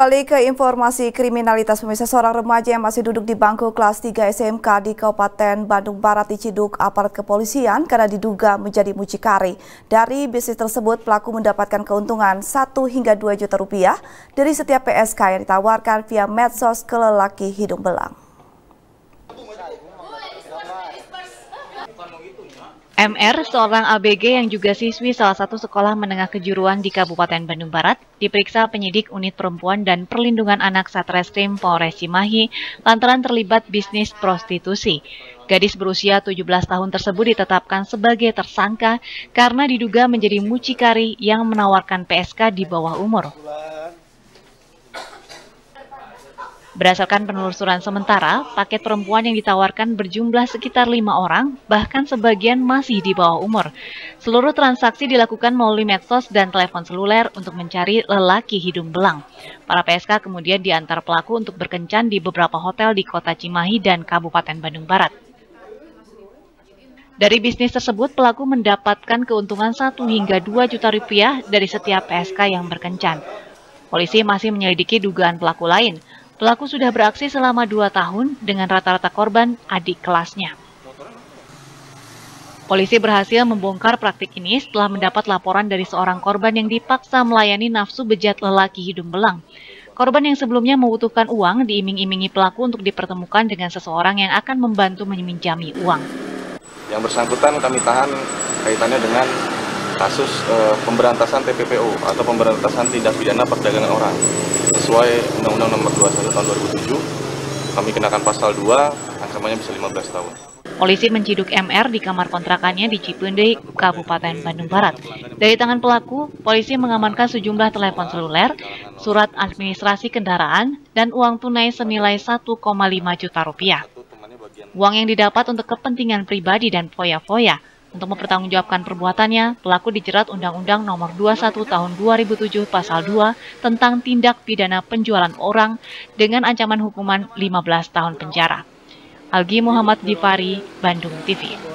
Kembali ke informasi kriminalitas, pemirsa. Seorang remaja yang masih duduk di bangku kelas 3 SMK di Kabupaten Bandung Barat diciduk aparat kepolisian karena diduga menjadi mucikari. Dari bisnis tersebut, pelaku mendapatkan keuntungan 1 hingga 2 juta rupiah dari setiap PSK yang ditawarkan via medsos ke lelaki hidung belang. MR, seorang ABG yang juga siswi salah satu sekolah menengah kejuruan di Kabupaten Bandung Barat, diperiksa penyidik Unit Perempuan dan Perlindungan Anak Satreskrim Polres Cimahi lantaran terlibat bisnis prostitusi. Gadis berusia 17 tahun tersebut ditetapkan sebagai tersangka karena diduga menjadi mucikari yang menawarkan PSK di bawah umur. Berdasarkan penelusuran sementara, paket perempuan yang ditawarkan berjumlah sekitar 5 orang, bahkan sebagian masih di bawah umur. Seluruh transaksi dilakukan melalui medsos dan telepon seluler untuk mencari lelaki hidung belang. Para PSK kemudian diantar pelaku untuk berkencan di beberapa hotel di Kota Cimahi dan Kabupaten Bandung Barat. Dari bisnis tersebut, pelaku mendapatkan keuntungan 1 hingga 2 juta rupiah dari setiap PSK yang berkencan. Polisi masih menyelidiki dugaan pelaku lain. Pelaku sudah beraksi selama 2 tahun dengan rata-rata korban adik kelasnya. Polisi berhasil membongkar praktik ini setelah mendapat laporan dari seorang korban yang dipaksa melayani nafsu bejat lelaki hidung belang. Korban yang sebelumnya membutuhkan uang diiming-imingi pelaku untuk dipertemukan dengan seseorang yang akan membantu meminjami uang. Yang bersangkutan kami tahan kaitannya dengan kasus pemberantasan TPPO atau pemberantasan tindak pidana perdagangan orang. Sesuai Undang-Undang Nomor 21 Tahun 2007, kami kenakan pasal 2, ancamannya bisa 15 tahun. Polisi menciduk MR di kamar kontrakannya di Cipendei, Kabupaten Bandung Barat. Dari tangan pelaku, polisi mengamankan sejumlah telepon seluler, surat administrasi kendaraan, dan uang tunai senilai 1,5 juta rupiah. Uang yang didapat untuk kepentingan pribadi dan foya-foya. Untuk mempertanggungjawabkan perbuatannya, pelaku dijerat Undang-Undang Nomor 21 Tahun 2007 Pasal 2 tentang tindak pidana penjualan orang dengan ancaman hukuman 15 tahun penjara. Algi Muhammad Gifari, Bandung TV.